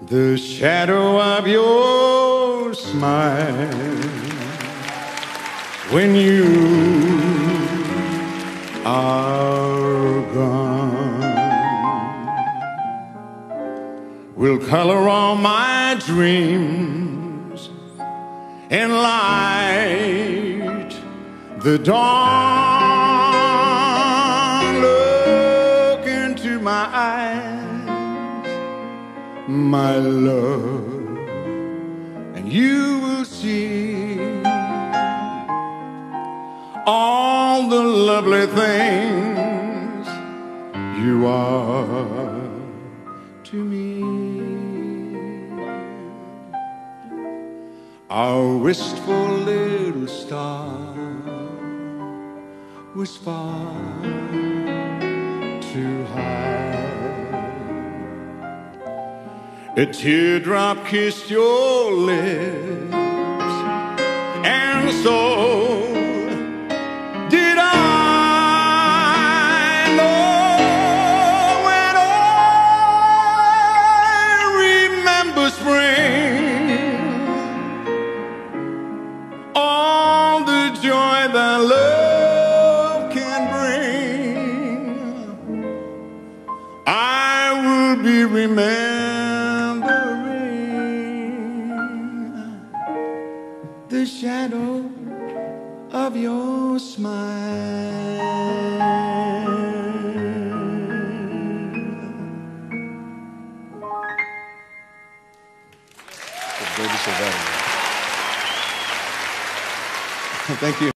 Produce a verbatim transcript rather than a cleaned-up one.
the shadow of your smile when you are gone will color all my dreams and light the dawn. Look into my eyes, my love, and you will see all the lovely things you are to me. Our wistful little star was far too high. A teardrop kissed your lips, and so did I. Know when I remember spring, all the joy that love can bring, I will be remembering the shadow of your smile. Thank you.